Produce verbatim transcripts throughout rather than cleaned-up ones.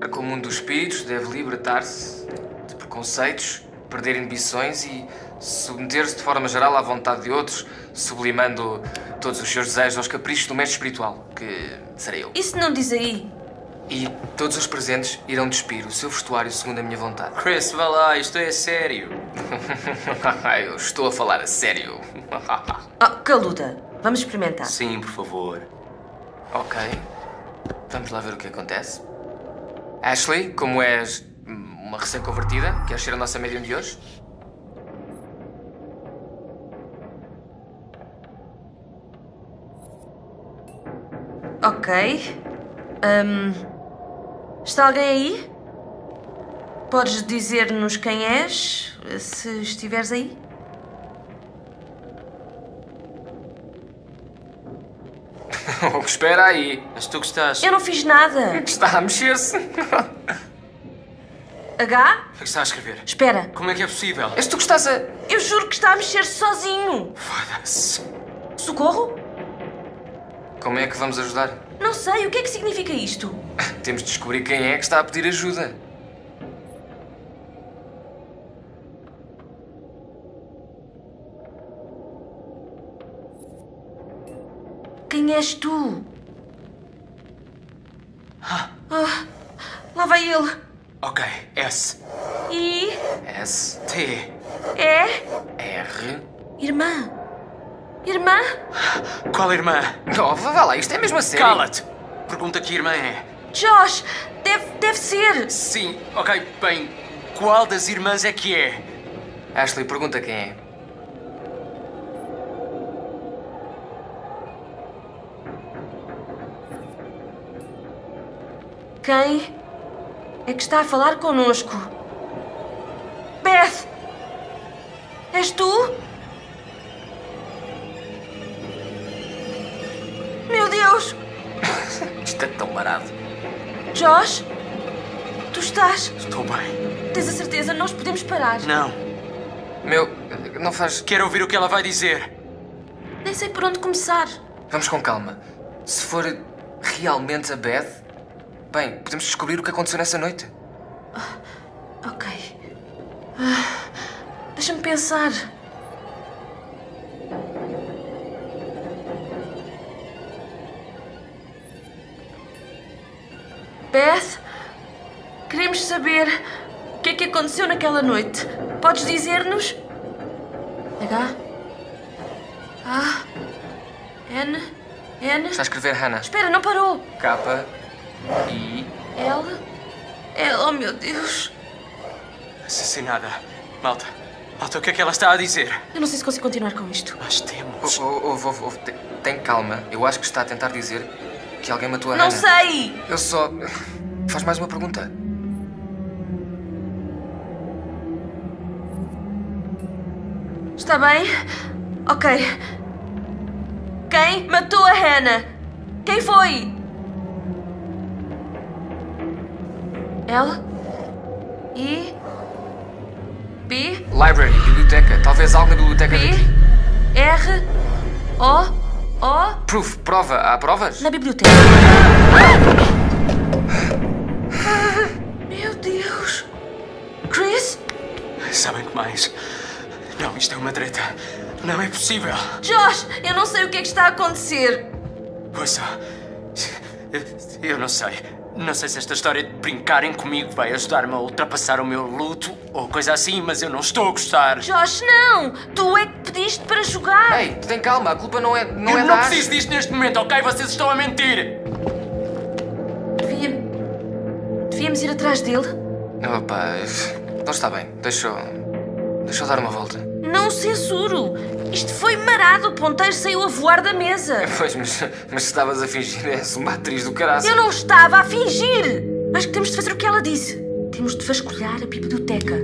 para que o mundo dos espíritos deve libertar-se de preconceitos, perder inibições e submeter-se de forma geral à vontade de outros, sublimando todos os seus desejos aos caprichos do mestre espiritual, que serei eu. Isso não diz aí. E todos os presentes irão despir o seu vestuário segundo a minha vontade. Chris, vá lá, isto é sério. Eu estou a falar a sério. Oh, caluda. Vamos experimentar. Sim, por favor. Ok. Vamos lá ver o que acontece. Ashley, como és uma recém-convertida, queres ser a nossa médium de hoje? Ok. Ahm, está alguém aí? Podes dizer-nos quem és, se estiveres aí? Espera aí. És tu que estás. Eu não fiz nada. Está a mexer-se. H? O que está a escrever? Espera. Como é que é possível? És tu que estás a... Eu juro que está a mexer-se sozinho. Foda-se. Socorro? Como é que vamos ajudar? Não sei. O que é que significa isto? Temos de descobrir quem é que está a pedir ajuda. Quem és tu? Ah, lá vai ele. Ok, S. I... S, T. E... R... Irmã. Irmã? Qual irmã? Oh, vá lá, isto é mesmo a sério. Cala-te! Pergunta que irmã é. Josh, deve, deve ser. Sim, ok, bem, qual das irmãs é que é? Ashley, pergunta quem é. Quem é que está a falar connosco? Beth! És tu? Meu Deus! Isto é tão barato. Josh? Tu estás? Estou bem. Tens a certeza? Nós podemos parar. Não. Meu, não faz... Quero ouvir o que ela vai dizer. Nem sei por onde começar. Vamos com calma. Se for realmente a Beth, bem, podemos descobrir o que aconteceu nessa noite. Ok. Ah, deixa-me pensar. Beth, queremos saber o que é que aconteceu naquela noite. Podes dizer-nos? H? A? N? N? Está a escrever Hannah. Espera, não parou. K, I... L? L, oh meu Deus. Assassinada. Malta. Malta, o que é que ela está a dizer? Eu não sei se consigo continuar com isto. Nós temos... Oh, oh, oh, oh, oh, tem- tem calma. Eu acho que está a tentar dizer que alguém matou a Não Hannah. sei! Eu só... Faz mais uma pergunta. Está bem? Ok. Quem matou a Hannah? Quem foi? L? I? B? Library, biblioteca. Talvez algo na biblioteca B? daqui. R? O? O? Proof, prova. Há provas? Na biblioteca. Meu Deus! Chris? Sabem que mais? Não, isto é uma treta. Não é possível. Josh, eu não sei o que é que está a acontecer. Ouça. Eu não sei. Não sei se esta história de brincarem comigo vai ajudar-me a ultrapassar o meu luto ou coisa assim, mas eu não estou a gostar. Josh, não! Tu é que pediste para jogar! Ei, tem calma. A culpa não é, não eu é não da preciso Ashley. disto neste momento, ok? Vocês estão a mentir! Devia... Devíamos ir atrás dele? Opa, não está bem. Deixa eu... Deixa eu dar uma volta. Não censuro! Isto foi marado, o ponteiro saiu a voar da mesa! Pois, mas, mas se estavas a fingir, és uma atriz do caraças. Eu não estava a fingir! Acho que temos de fazer o que ela disse. Temos de vasculhar a biblioteca.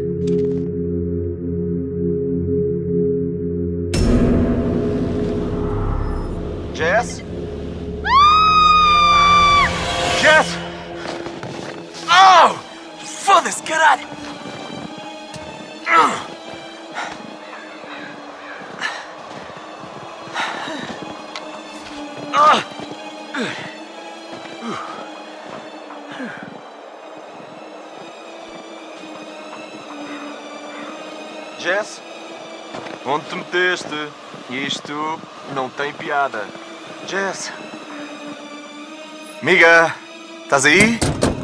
Jess? Jess? Oh! Foda-se, caralho! Jess? Onde te meteste? Isto não tem piada. Jess? Amiga, estás aí?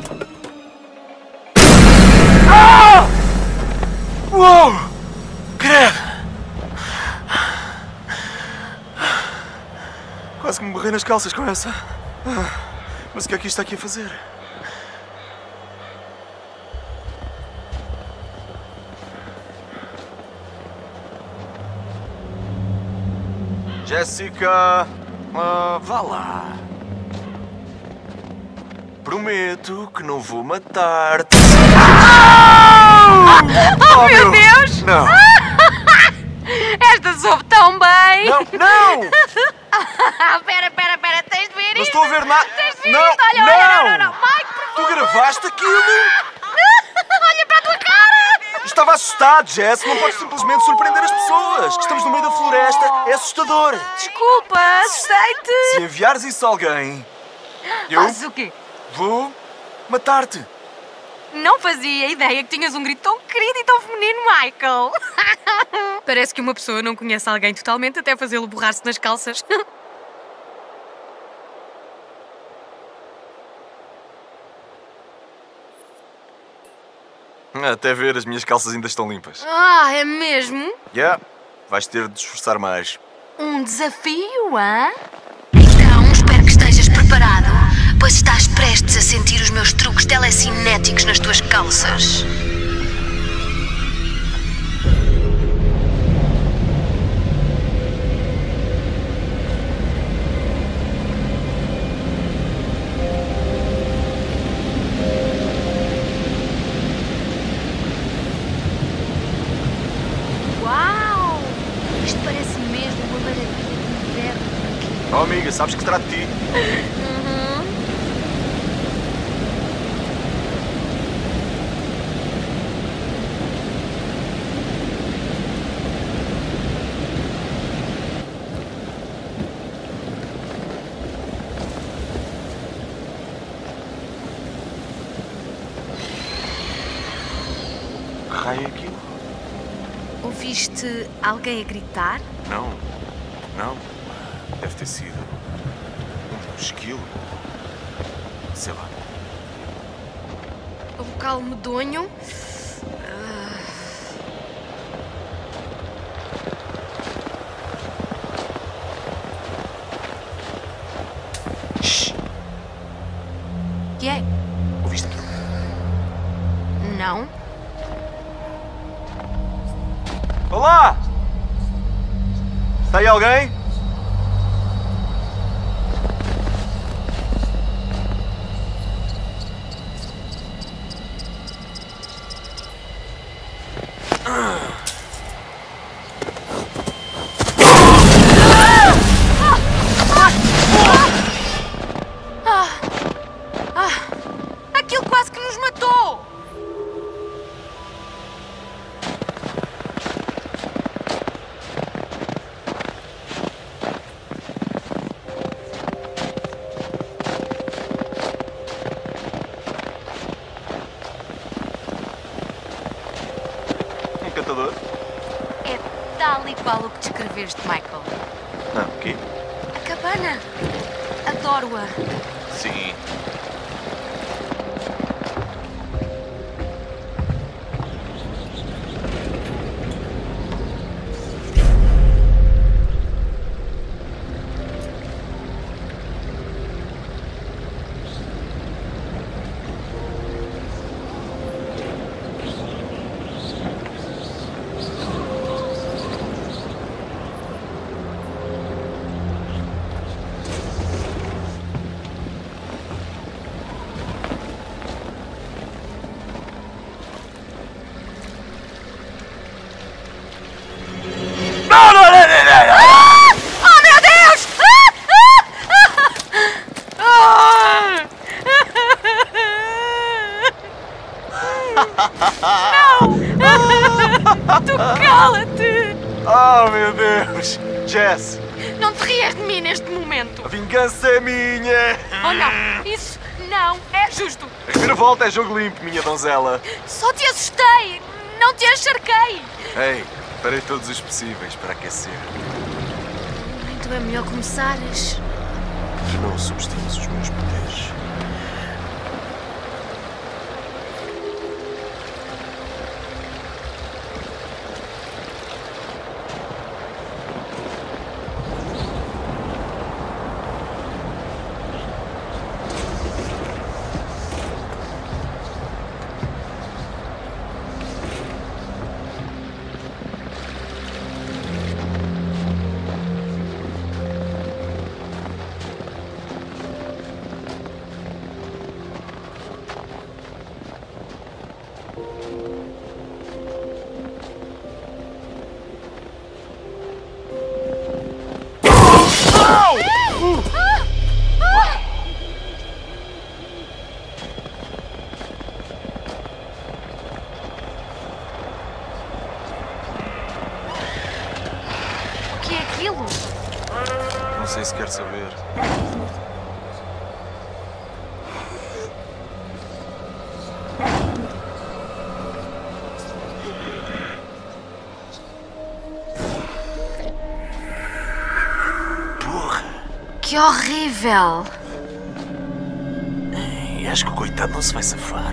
Ah! Uou! Credo! Quase que me borrei nas calças com essa. Ah, mas o que é que isto está aqui a fazer? Jessica, ah, vá lá. Prometo que não vou matar-te. Oh, Oh, meu meu- Deus! Não, Esta soube tão bem! não, não! Ah, pera, pera, pera, tens de ver Não isto! estou a ver nada. Tens de ver Não, isto! Olha, não! olha, não, não, não! Mike, por Tu gravaste aquilo? olha para a tua cara! Estava assustado, Jess. Não podes simplesmente surpreender as pessoas. Que estamos no meio da floresta. É assustador. Desculpa, assustei-te! Se enviares isso a alguém, eu Fazes o quê? vou matar-te. Não fazia ideia que tinhas um grito tão querido e tão feminino, Michael! Parece que uma pessoa não conhece alguém totalmente até fazê-lo borrar-se nas calças. Até ver, as minhas calças ainda estão limpas. Ah, é mesmo? Yeah, vais ter de esforçar mais. Um desafio, hã? Então, espero que estejas preparado, pois estás prestes a sentir os meus truques telecinéticos nas tuas calças. Uau! Isto parece mesmo uma maravilha de inverno aqui. Oh, amiga, sabes que trato de ti. Que raio é aquilo? Ouviste alguém a gritar? Não, não. Deve ter sido um esquilo. Sei lá. O local medonho? Shhh. Que é? Ouviste aquilo? Não. Olá! Está aí alguém? Aquilo quase que nos matou! Um cantador? É tal e qual o que descreveste, Michael. Ah, o quê? A cabana. Adoro-a. Sim. Não, não, não, não, não! Oh, meu Deus! Ah! Não! Tu cala-te! Oh, meu Deus! Jess, Não te rias de mim neste momento! a vingança é minha! Oh, não! Isso não é justo! A reviravolta é jogo limpo, minha donzela. Só te assustei! Não não te encharquei! Ei, parei todos os possíveis para aquecer. Então é melhor começares. Mas não subestimes os meus poderes. O que é aquilo? Não sei se quer saber. Que horrível! E acho que o coitado não se vai safar.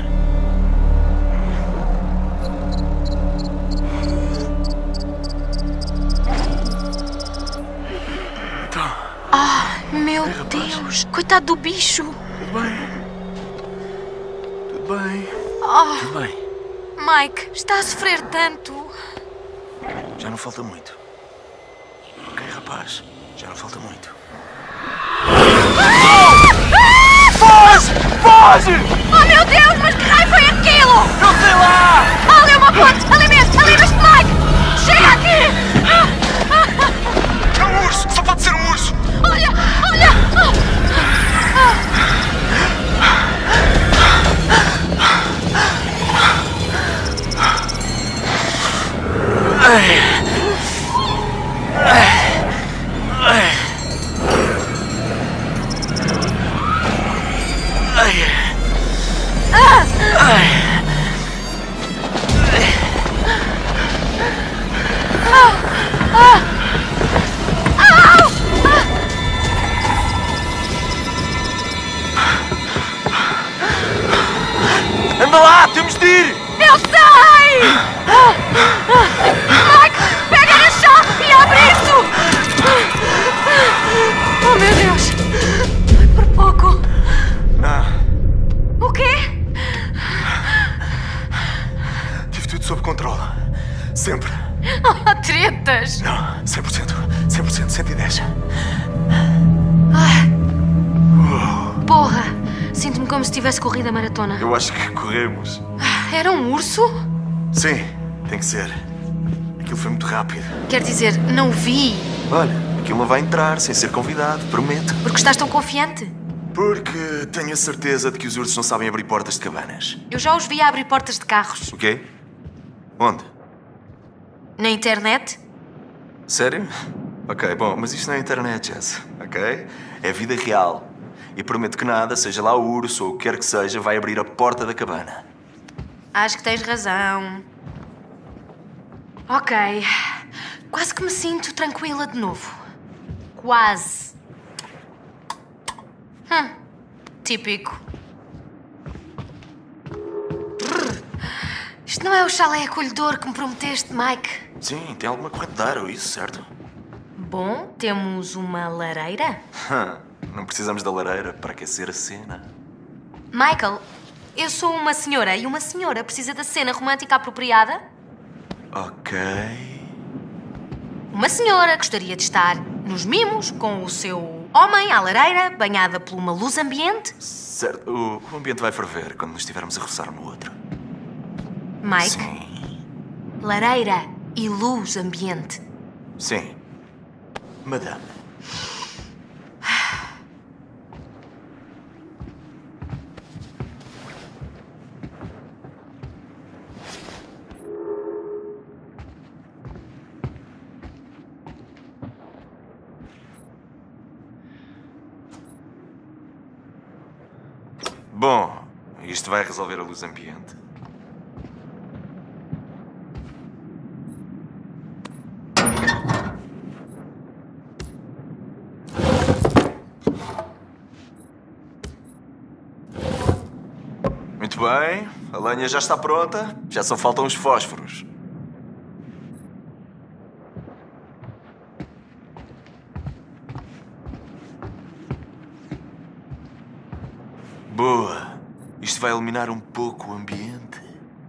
Ah, meu Deus! Coitado do bicho! Tudo bem? Tudo bem? Ah, Tudo bem. Mike, está a sofrer tanto. Já não falta muito. Ok, rapaz. Já não falta muito. Foge! Foge! Oh meu Deus, mas que raio foi aquilo? Não sei lá! Ah, ali é uma ponte! Ali mesmo! Ali mesmo, Mike! Chega aqui! É um urso! Só pode ser um urso! Olha! Olha! Anda lá! Temos de ir! Eu sei! Mike, pega na chave e abre isso! Oh meu Deus! Foi por pouco! Não. O quê? Tive tudo sob controle. Sempre. Oh, tretas! Não. cem por cento. cem por cento. cento e dez. Porra! Sinto-me como se tivesse corrido a maratona. Eu acho que corremos. Era um urso? Sim, tem que ser. Aquilo foi muito rápido. Quer dizer, não vi. Olha, aquilo não vai entrar sem ser convidado, prometo. Porque estás tão confiante? Porque tenho a certeza de que os ursos não sabem abrir portas de cabanas. Eu já os vi a abrir portas de carros. O quê? Onde? Na internet? Sério? Ok, bom, mas isto não é internet, Jess, ok? É vida real. E prometo que nada, seja lá o urso ou o que quer que seja, vai abrir a porta da cabana. Acho que tens razão. Ok. Quase que me sinto tranquila de novo. Quase. Hum. Típico. Brrr. Isto não é o chalé acolhedor que me prometeste, Mike? Sim, tem alguma corrente de ar ou isso, certo? Bom, temos uma lareira. Não precisamos da lareira para aquecer a cena. Michael, eu sou uma senhora e uma senhora precisa da cena romântica apropriada? Ok. Uma senhora gostaria de estar nos mimos com o seu homem à lareira, banhada por uma luz ambiente. Certo, o, o ambiente vai ferver quando nos estivermos a roçar um no outro. Mike, Sim. lareira e luz ambiente. Sim. Madame. Bom, isto vai resolver a luz ambiente. bem, a lenha já está pronta, já só faltam os fósforos. Boa. Isto vai iluminar um pouco o ambiente.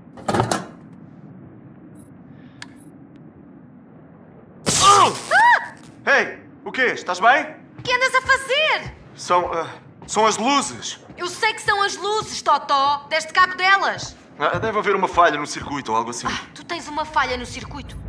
Oh! Ah! Ei, o quê? Estás bem? O que andas a fazer? São, uh, são as luzes. Eu sei que são as luzes, Totó. Deste cabo delas. Ah, deve haver uma falha no circuito ou algo assim. Ah, tu tens uma falha no circuito.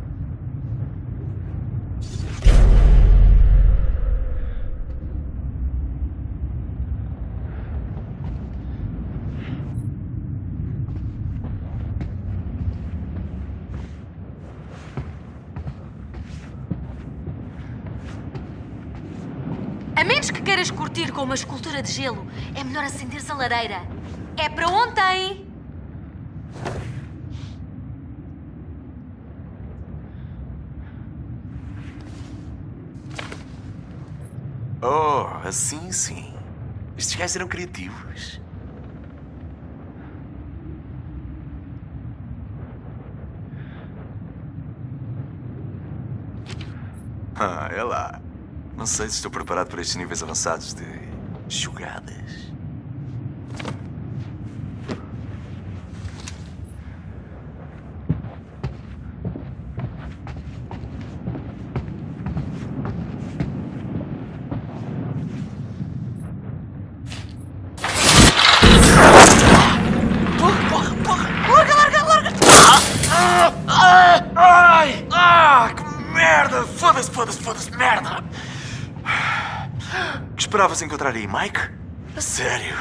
A menos que queiras curtir com uma escultura de gelo, é melhor acenderes a lareira. É para ontem! Oh, assim sim. Estes gajos eram criativos. Ah, é lá. Não sei se estou preparado para estes níveis avançados de jogadas. Larga, larga, larga! Ai! Ah, que merda! Foda-se, foda-se, foda-se, merda! O que esperavas encontrar aí, Mike? A sério?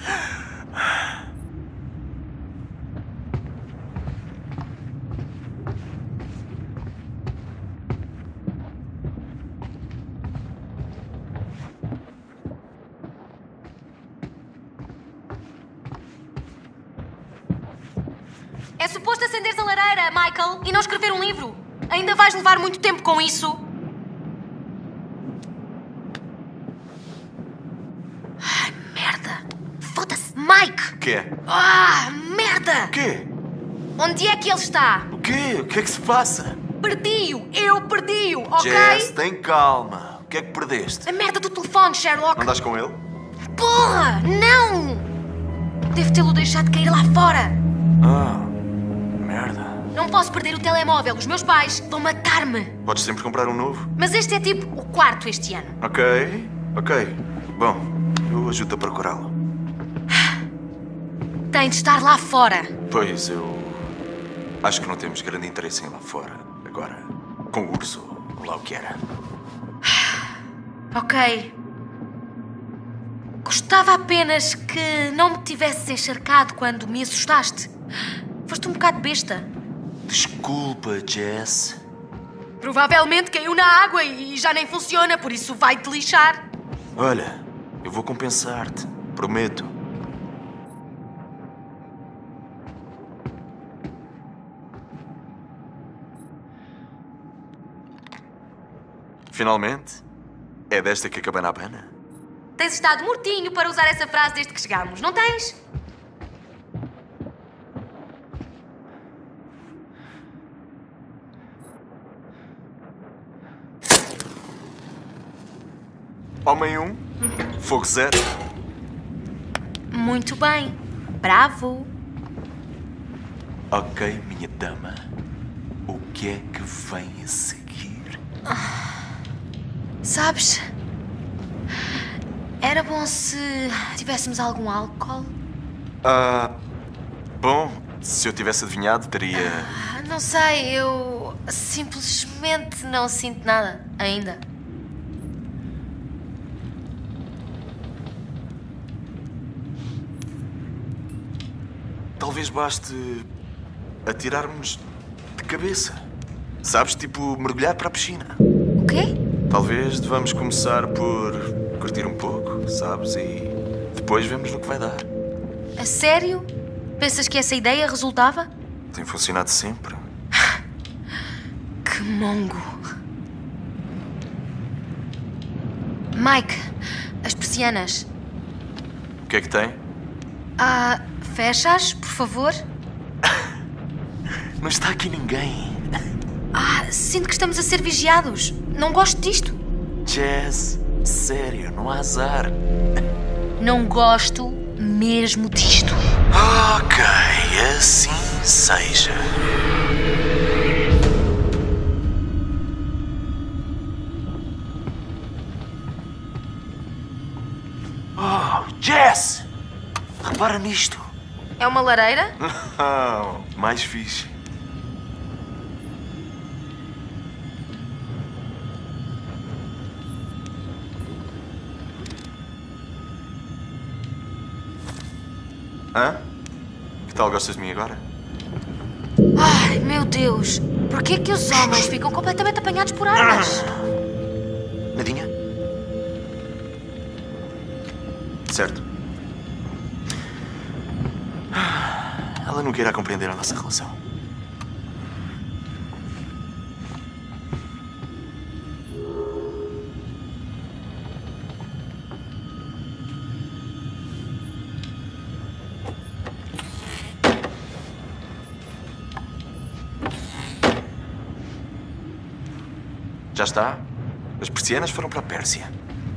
É suposto acenderes a lareira, Michael, e não escrever um livro. Ainda vais levar muito tempo com isso. Ai, merda. Foda-se, Mike! O quê? Ah, merda! O quê? Onde é que ele está? O quê? O que é que se passa? Perdi-o! Eu perdi-o, ok? Jess, tem calma. O que é que perdeste? A merda do telefone, Sherlock! Andas com ele? Porra! Não! Devo tê-lo deixado cair lá fora. Ah, merda. Não posso perder o telemóvel. Os meus pais vão matar-me. Podes sempre comprar um novo. Mas este é tipo o quarto este ano. Ok, ok. Bom, eu ajudo a procurá-lo. Tem de estar lá fora. Pois, eu... acho que não temos grande interesse em ir lá fora. Agora, com o urso, ou lá o que era. Ok. Gostava apenas que não me tivesses encharcado quando me assustaste. Foste um bocado besta. Desculpa, Jess. Provavelmente caiu na água e já nem funciona, por isso vai-te lixar. Olha, eu vou compensar-te. Prometo. Finalmente, é desta que a cabana abana? Tens estado mortinho para usar essa frase desde que chegámos, não tens? Homem um, fogo zero. Muito bem. Bravo. Ok, minha dama. O que é que vem a seguir? Sabes, era bom se tivéssemos algum álcool. Ah, bom, se eu tivesse adivinhado, teria... Ah, não sei, eu simplesmente não sinto nada ainda. Talvez baste atirarmos de cabeça. Sabes, tipo mergulhar para a piscina. O quê? Talvez devamos começar por curtir um pouco, sabes? E depois vemos no que vai dar. A sério? Pensas que essa ideia resultava? Tem funcionado sempre. Que mongo. Mike, as persianas. O que é que tem? Ah, Fechas, por favor? Não está aqui ninguém. Ah, sinto que estamos a ser vigiados. Não gosto disto. Jess, sério, não há azar. Não gosto mesmo disto. Ok, assim seja. Oh, Jess! Repara nisto. É uma lareira? Não, mais fixe. Hã? Que tal, gostas de mim agora? Ai, meu Deus. Por que é que os homens ficam completamente apanhados por armas? Nadinha? Certo. Ela nunca irá compreender a nossa relação. Já está? As persianas foram para a Pérsia.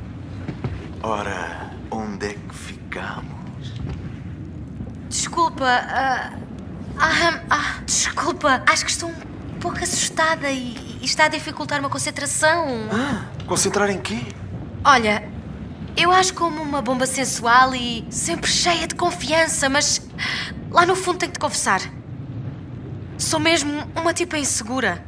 Ora, onde é que ficamos? Desculpa. ah, ah, ah, desculpa. Acho que estou um pouco assustada e, e está a dificultar uma concentração. Ah, concentrar em quê? Olha, eu acho como uma bomba sensual e sempre cheia de confiança, mas lá no fundo tenho que te confessar. Sou mesmo uma tipa insegura.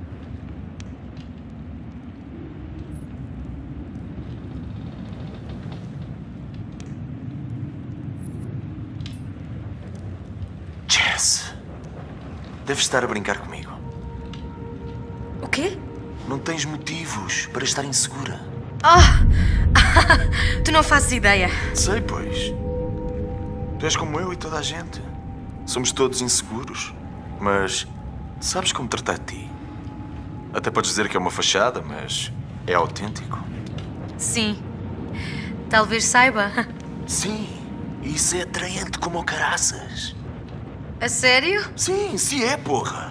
Jess, deves estar a brincar comigo. O quê? Não tens motivos para estar insegura. Ah! Tu não fazes ideia. Sei, pois. Tu és como eu e toda a gente. Somos todos inseguros. Mas sabes como tratar de ti. Até podes dizer que é uma fachada, mas é autêntico. Sim. Talvez saiba. Sim, isso é atraente como o caraças. A sério? Sim, se é, porra.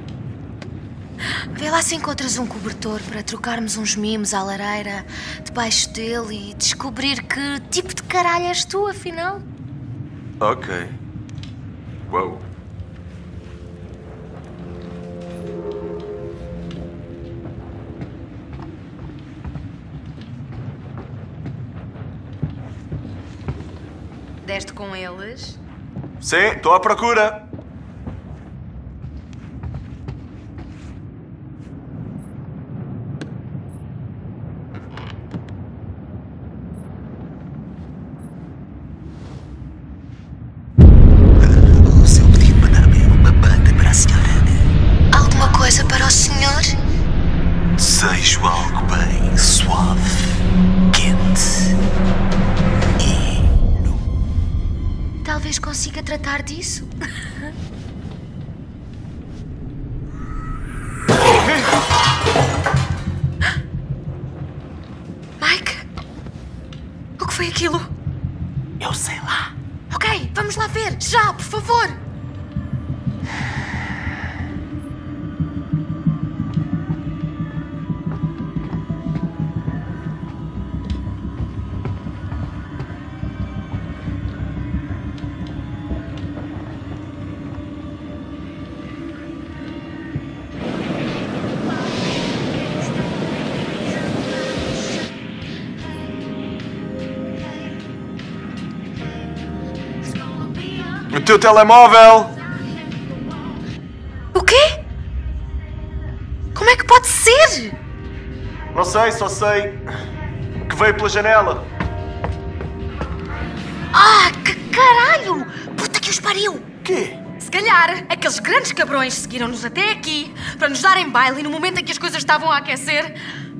Vê lá se encontras um cobertor para trocarmos uns mimos à lareira debaixo dele e descobrir que tipo de caralho és tu, afinal. Ok. Uau. Deste com eles? Sim, estou à procura. O seu pedido, madame, é uma banda para a senhora. Alguma coisa para o senhor? Desejo algo bem suave, quente e nu. Talvez consiga tratar disso. Mike? O que foi aquilo? Eu sei lá. Ok, vamos lá ver. Já, por favor. O teu telemóvel! O quê? Como é que pode ser? Não sei, só sei que veio pela janela. Ah, que caralho! Puta que os pariu! Quê? Se calhar, aqueles grandes cabrões seguiram-nos até aqui para nos darem baile e no momento em que as coisas estavam a aquecer...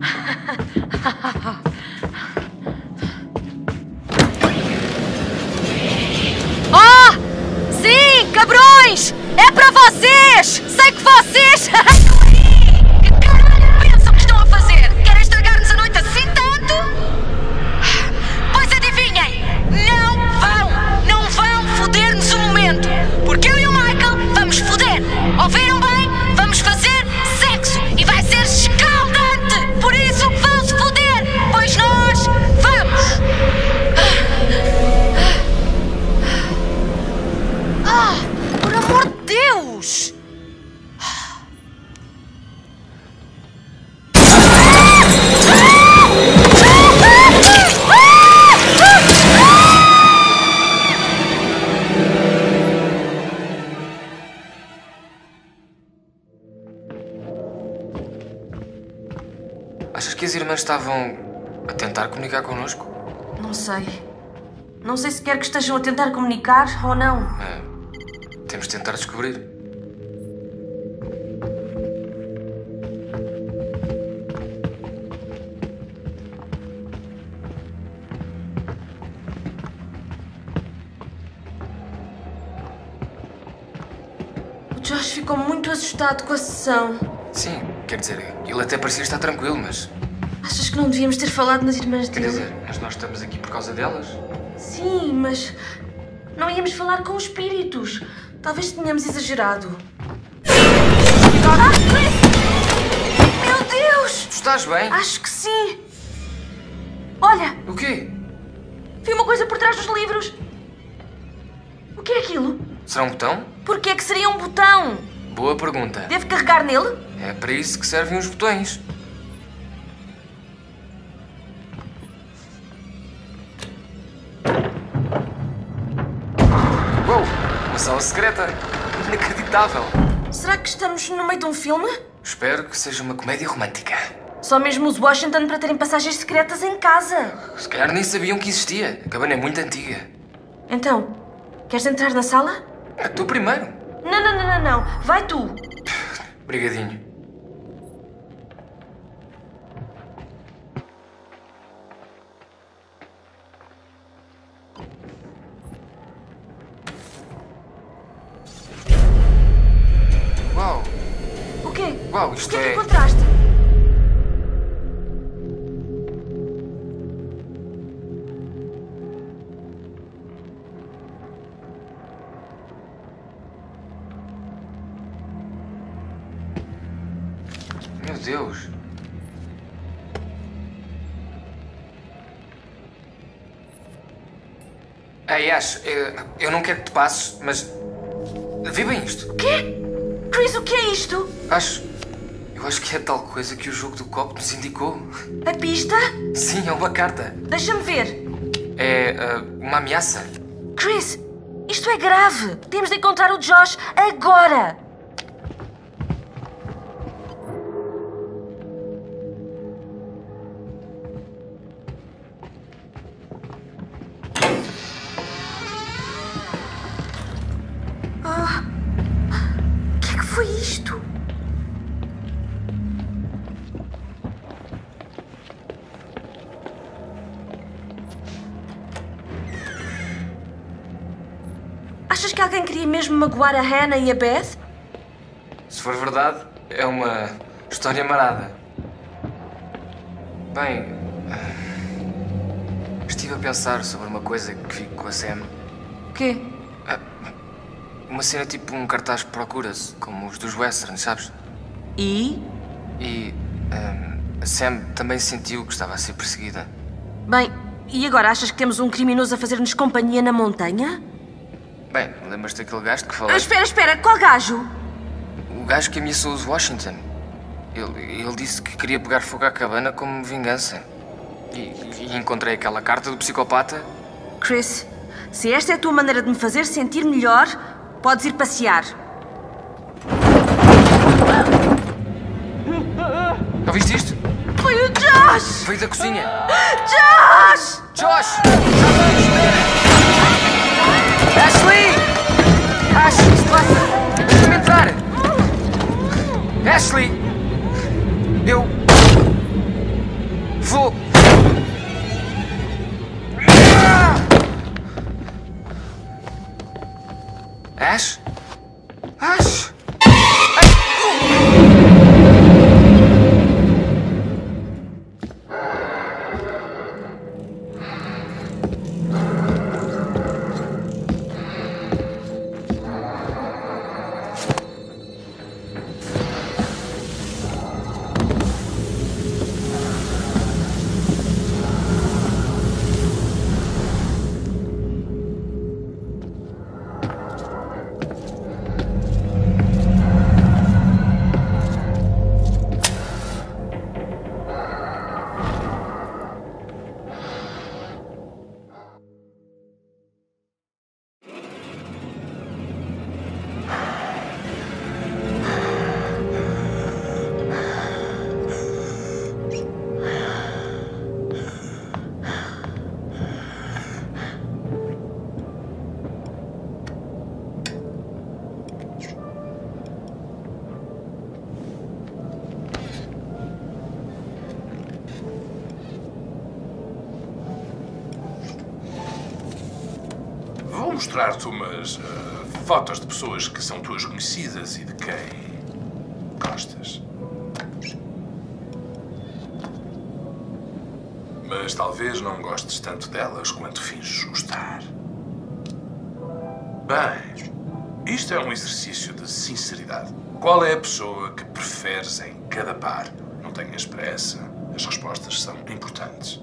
Oh! Sim, cabrões! É para vocês! Sei que vocês... Que caralho pensam que estão a fazer? Querem estragar-nos a noite assim tanto? Pois adivinhem! Não vão! Não vão foder-nos o momento! Deus! Achas que as irmãs estavam a tentar comunicar connosco? Não sei. Não sei se quer que estejam a tentar comunicar ou não. É, temos de tentar descobrir. O Josh ficou muito assustado com a sessão. Sim, quer dizer, ele até parecia estar tranquilo, mas... Achas que não devíamos ter falado nas irmãs Quer dele? dizer, mas nós estamos aqui por causa delas? Sim, mas não íamos falar com os espíritos. Talvez tenhamos exagerado. Ah, Chris! Meu Deus! Tu estás bem? Acho que sim. Olha, O quê? vi uma coisa por trás dos livros. O que é aquilo? Será um botão? Por que é que seria um botão? Boa pergunta. Devo carregar nele? É para isso que servem os botões. Uou! Uma sala secreta! Inacreditável! Será que estamos no meio de um filme? Espero que seja uma comédia romântica. Só mesmo os Washington para terem passagens secretas em casa. Se calhar nem sabiam que existia. A cabana é muito antiga. Então, queres entrar na sala? Ah, tu primeiro. Não, não, não, não, não. Vai tu. Obrigadinho. Uau! O quê? Uau, O isto que é que é... encontraste? Meu Deus! Ei, Ash, eu, eu não quero que te passes, mas... Vê bem isto. Quê? Chris, o que é isto? Acho... Eu acho que é tal coisa que o jogo do copo nos indicou. A pista? Sim, é uma carta. Deixa-me ver. É ah, uma ameaça. Chris, isto é grave. Temos de encontrar o Josh agora. Ah, o que é que foi isto? Achas que alguém queria mesmo magoar a Hannah e a Beth? Se for verdade, é uma história marada. Bem, estive a pensar sobre uma coisa que vi com a Sam. O quê? Uma cena tipo um cartaz de procura-se, como os dos westerns, sabes? E? E ahm, a Sam também sentiu que estava a ser perseguida. Bem, e agora achas que temos um criminoso a fazer-nos companhia na montanha? Bem, lembras-te daquele gajo que Ah, falou? espera, espera, qual gajo? O gajo que ameaçou os Washington. Ele, ele disse que queria pegar fogo à cabana como vingança. E, e encontrei aquela carta do psicopata. Chris, se esta é a tua maneira de me fazer sentir melhor, podes ir passear. Ouviste isto? Foi o Josh! Veio da cozinha. Josh! Josh! Já vamos! Ashley! Ash, o que se passa? Deixa-me entrar! Ashley! Eu... Vou... Ash? Ash? mostrar-te umas uh, fotos de pessoas que são tuas conhecidas e de quem gostas. Mas talvez não gostes tanto delas quanto finges gostar. Bem, isto é um exercício de sinceridade. Qual é a pessoa que preferes em cada par? Não tenhas pressa. As respostas são importantes.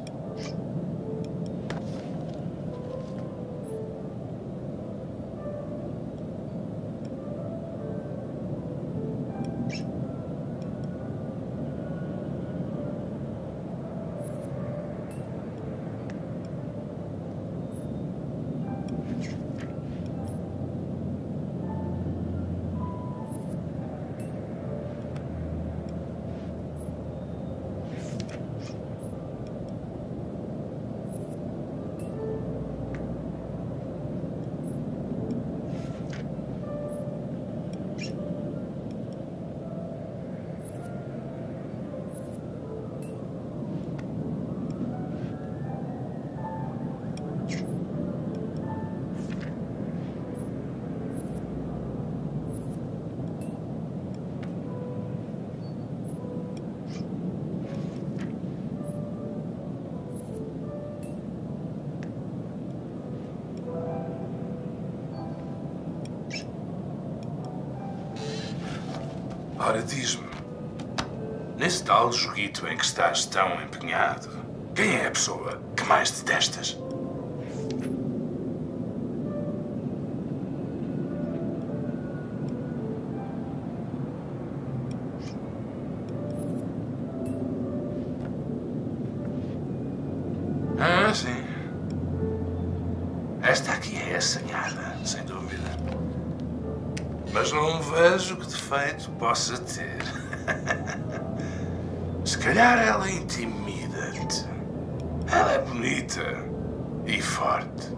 Ora, diz-me, nesse tal joguito em que estás tão empenhado, quem é a pessoa que mais detestas? Ah, sim. Esta aqui é assanhada, sem dúvida. Mas não vejo que defeito possa ter. Se calhar ela intimida-te. Ela é bonita e forte.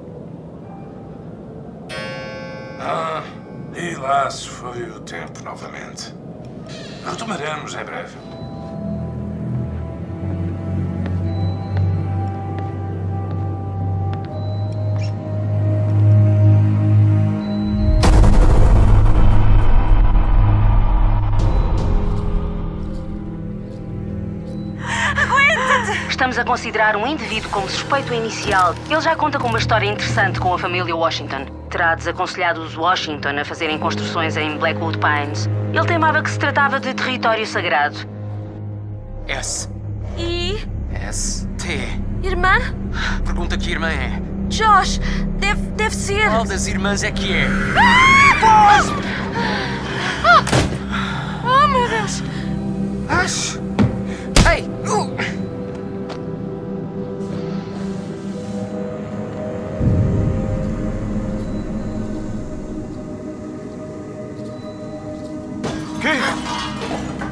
Ah, e lá se foi o tempo novamente. Retomaremos em breve. Estamos a considerar um indivíduo como suspeito inicial. Ele já conta com uma história interessante com a família Washington. Terá desaconselhado os Washington a fazerem construções em Blackwood Pines. Ele teimava que se tratava de território sagrado. S. E... S. T. Irmã? Pergunta que irmã é. Josh, deve, deve ser... Qual das irmãs é que é? Oh, meu Deus! Ash! Ei! Uh! Quê?